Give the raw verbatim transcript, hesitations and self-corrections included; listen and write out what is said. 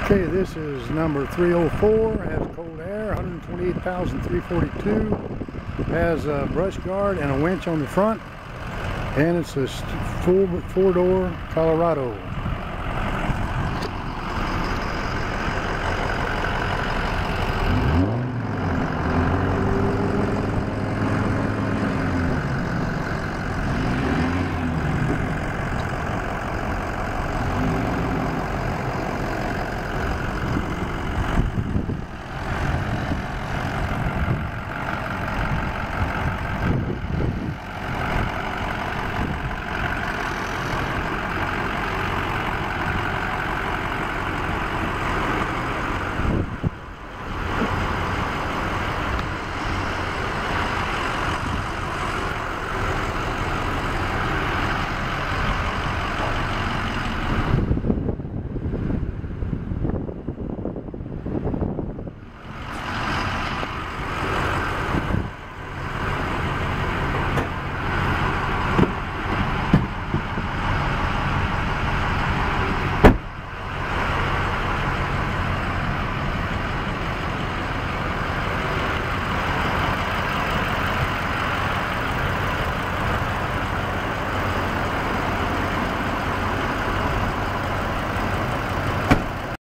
Okay, this is number three oh four, has cold air, one hundred twenty-eight thousand three hundred forty-two, has a brush guard and a winch on the front, and it's a full four-door Colorado.